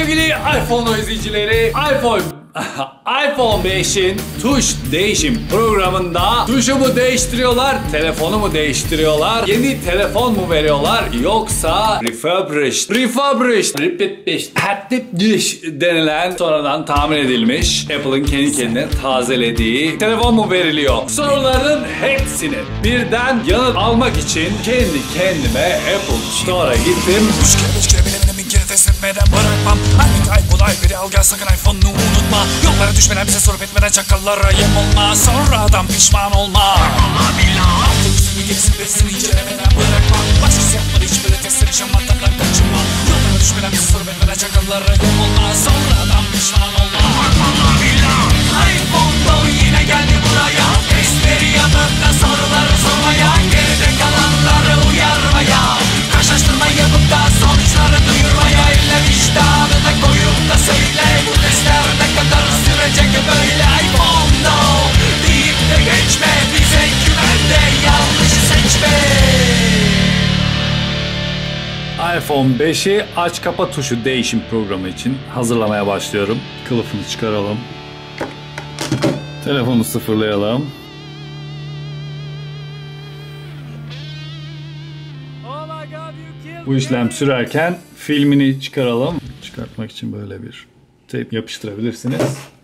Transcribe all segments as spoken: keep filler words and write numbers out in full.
Sevgili iPhone izleyicileri, iPhone iPhone beşin tuş değişim programında tuşu mu değiştiriyorlar, telefonu mu değiştiriyorlar, yeni telefon mu veriyorlar, yoksa refurbished, refurbished, refurbished denilen sonradan tamir edilmiş Apple'ın kendi kendine tazelediği telefon mu veriliyor? Soruların hepsini birden yanıt almak için kendi kendime Apple Store'a gittim. Üç kere beş kere bile benim geri test etmeden bırakmam. Hangi kaybolay biri al gel sakın iPhone'unu unutma. Yollara düşmeden bize sorup etmeden çakallara yem olma. Sonradan pişman olma. Altın üstünü gerisini berisini incelemeden bırakma. Başkası yapmadı hiçbir testleri şamatlardan kaçınma. Yollara düşmeden bize sorup etmeden çakallara yem olma. Sonradan pişman olma. iPhone doğru yine geldi buraya. Testleri yanında soruları sormaya. Geride kalanları uyarmaya. Karşılaştırma yapıp da sonuçları duyurmaya. Elle vicdanına koyup da söyle. Bu testler ne kadar sürecek böyle. iPhone no deyip de geçme. Bize güvende yanlışı seçme. iPhone beşi aç kapa tuşu değişim programı için hazırlamaya başlıyorum. Kılıfını çıkaralım. Telefonu sıfırlayalım. Bu işlem sürerken filmini çıkaralım. Çıkartmak için böyle bir teyp yapıştırabilirsiniz.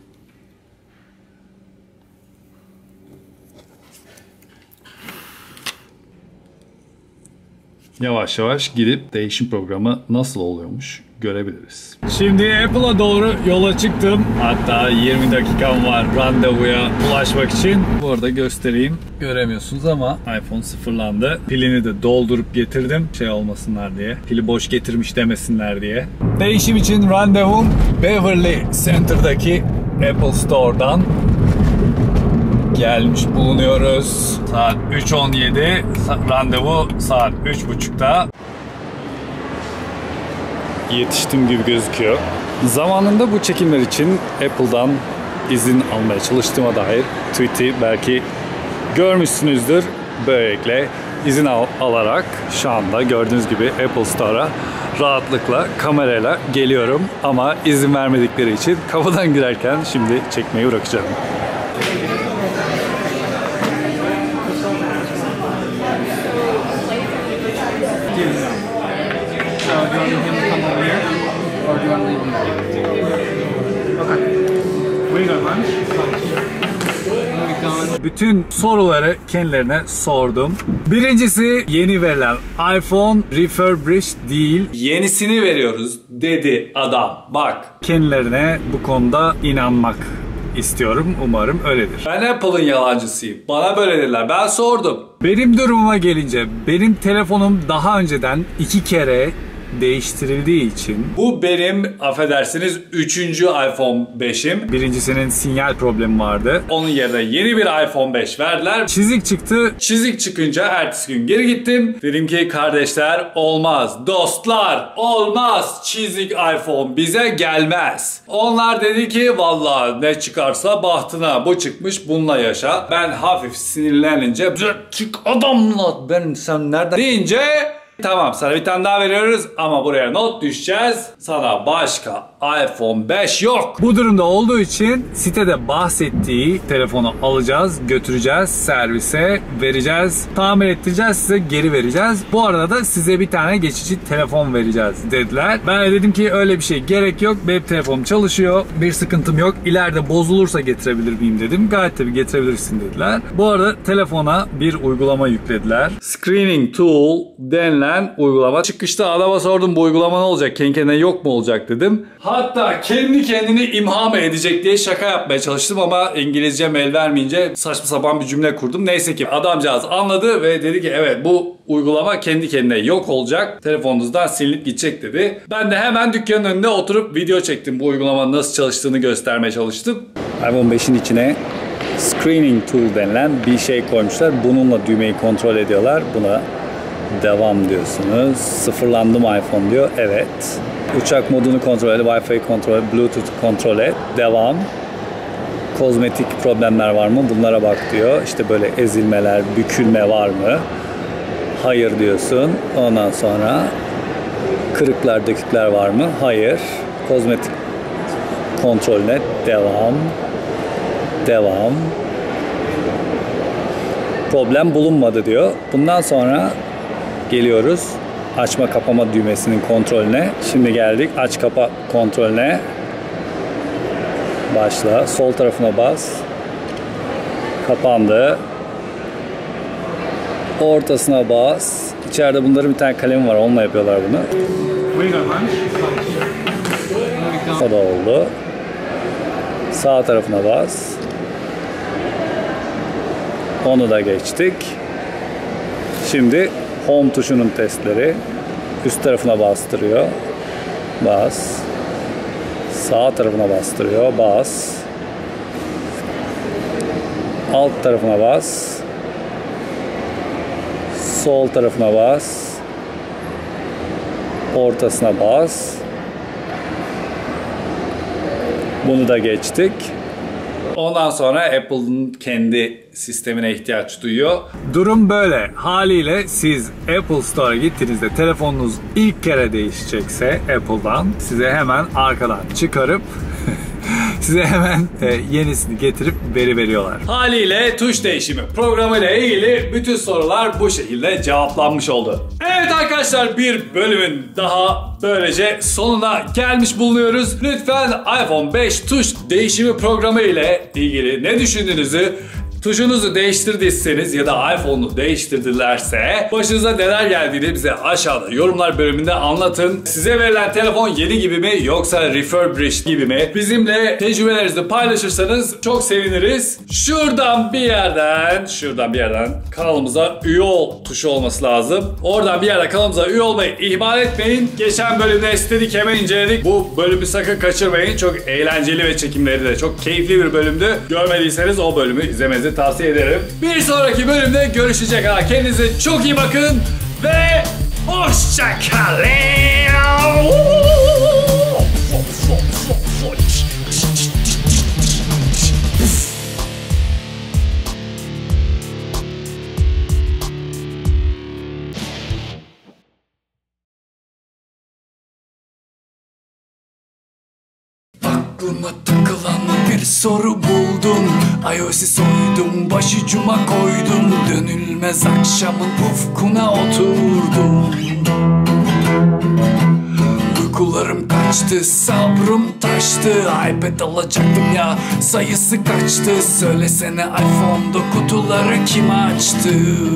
Yavaş yavaş gidip değişim programı nasıl oluyormuş görebiliriz. Şimdi Apple'a doğru yola çıktım. Hatta yirmi dakikam var randevuya ulaşmak için. Bu arada göstereyim. Göremiyorsunuz ama iPhone sıfırlandı. Pilini de doldurup getirdim. Şey olmasınlar diye. Pili boş getirmiş demesinler diye. Değişim için randevum Beverly Center'daki Apple Store'dan gelmiş bulunuyoruz. Saat üç on yedi. Randevu saat üç buçukta. Yetiştim gibi gözüküyor. Zamanında bu çekimler için Apple'dan izin almaya çalıştığıma dair tweet'i belki görmüşsünüzdür. Böylelikle izin al alarak şu anda gördüğünüz gibi Apple Store'a rahatlıkla kamerayla geliyorum. Ama izin vermedikleri için kapıdan girerken şimdi çekmeyi bırakacağım. Bütün soruları kendilerine sordum. Birincisi, yeni verilen iPhone refurbished değil, yenisini veriyoruz dedi adam. Bak, kendilerine bu konuda inanmak istiyorum. Umarım öyledir. Ben Apple'ın yalancısıyım. Bana böyle dediler. Ben sordum. Benim durumuma gelince, benim telefonum daha önceden iki kere değiştirildiği için bu benim affedersiniz üçüncü iPhone beşim. Birincisinin sinyal problemi vardı. Onun yerine yeni bir iPhone beş verdiler. Çizik çıktı. Çizik çıkınca ertesi gün geri gittim. Dedim ki kardeşler olmaz. Dostlar olmaz. Çizik iPhone bize gelmez. Onlar dedi ki vallahi ne çıkarsa bahtına. Bu çıkmış bununla yaşa. Ben hafif sinirlenince çık adamla ben sen nereden deyince tamam sana bir tane daha veriyoruz ama buraya not düşeceğiz. Sana başka iPhone beş yok. Bu durumda olduğu için sitede bahsettiği telefonu alacağız, götüreceğiz, servise vereceğiz, tamir ettireceğiz, size geri vereceğiz. Bu arada da size bir tane geçici telefon vereceğiz dediler. Ben de dedim ki öyle bir şey gerek yok. Benim telefonum çalışıyor. Bir sıkıntım yok. İleride bozulursa getirebilir miyim dedim. Gayet tabii getirebilirsin dediler. Bu arada telefona bir uygulama yüklediler. Screening Tool denilen uygulama. Çıkışta adama sordum bu uygulama ne olacak? Kendi kendine yok mu olacak dedim. Hatta kendi kendini imha mı edecek diye şaka yapmaya çalıştım ama İngilizcem el vermeyince saçma sapan bir cümle kurdum. Neyse ki adamcağız anladı ve dedi ki evet bu uygulama kendi kendine yok olacak. Telefonunuzdan silinip gidecek dedi. Ben de hemen dükkanın önünde oturup video çektim. Bu uygulamanın nasıl çalıştığını göstermeye çalıştım. iPhone beşin içine Screening Tool denilen bir şey koymuşlar. Bununla düğmeyi kontrol ediyorlar. Buna devam diyorsunuz. Sıfırlandı mı iPhone diyor. Evet. Uçak modunu kontrol et, Wi-Fi kontrol et, Bluetooth kontrol et. Devam. Kozmetik problemler var mı? Bunlara bak diyor. İşte böyle ezilmeler, bükülme var mı? Hayır diyorsun. Ondan sonra kırıklar, dökükler var mı? Hayır. kozmetik kontrolüne devam. Devam. Problem bulunmadı diyor. Bundan sonra geliyoruz açma kapama düğmesinin kontrolüne. Şimdi geldik aç kapa kontrolüne. Başla. Sol tarafına bas. Kapandı. Ortasına bas. İçeride bunların bir tane kalemi var. Onunla yapıyorlar bunu. O da oldu. Sağ tarafına bas. Onu da geçtik. Şimdi home tuşunun testleri. Üst tarafına bastırıyor. Bas. Sağ tarafına bastırıyor. Bas. Alt tarafına bas. Sol tarafına bas. Ortasına bas. Bunu da geçtik. Ondan sonra Apple'ın kendi sistemine ihtiyaç duyuyor. Durum böyle. Haliyle siz Apple Store'a gittiğinizde telefonunuz ilk kere değişecekse Apple'dan size hemen arkadan çıkarıp size hemen e, yenisini getirip veri veriyorlar. Haliyle tuş değişimi programıyla ilgili bütün sorular bu şekilde cevaplanmış oldu. Evet arkadaşlar, bir bölümün daha böylece sonuna gelmiş bulunuyoruz. Lütfen iPhone beş tuş değişimi programı ile ilgili ne düşündüğünüzü, tuşunuzu değiştirdiyseniz ya da iPhone'u değiştirdilerse başınıza neler geldiğini bize aşağıda yorumlar bölümünde anlatın. Size verilen telefon yeni gibi mi yoksa refurbished gibi mi? Bizimle tecrübelerinizi paylaşırsanız çok seviniriz. Şuradan bir yerden, şuradan bir yerden kanalımıza üye ol tuşu olması lazım. Oradan bir yerden kanalımıza üye olmayı ihmal etmeyin. Geçen bölümde istedik, hemen inceledik. Bu bölümü sakın kaçırmayın. Çok eğlenceli ve çekimleri de çok keyifli bir bölümdü. Görmediyseniz o bölümü izlemenizi tavsiye ederim. Bir sonraki bölümde görüşecek kadar kendinize çok iyi bakın ve hoşça kalın. Aklıma takılan bir soru buldum. iOS'i soydum, başucuma koydum. Dönülmez akşamın ufkuna oturdum. Uykularım kaçtı, sabrım taştı. iPad alacaktım ya, sayısı kaçtı? Söylesene iPhone'da kutuları kim açtı?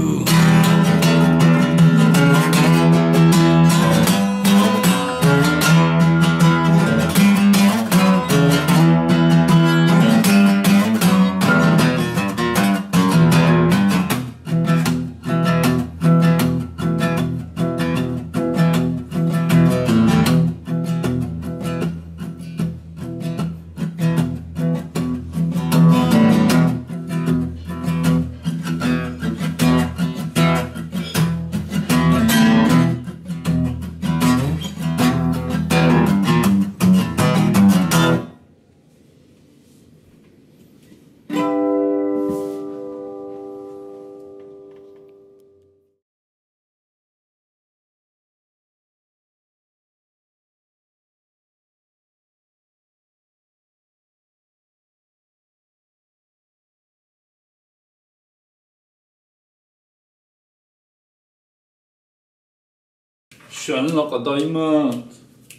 Şenlik adayım.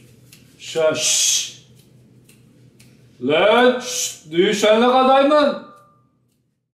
Şş. Lan şşt. Düğün şenlik adayım.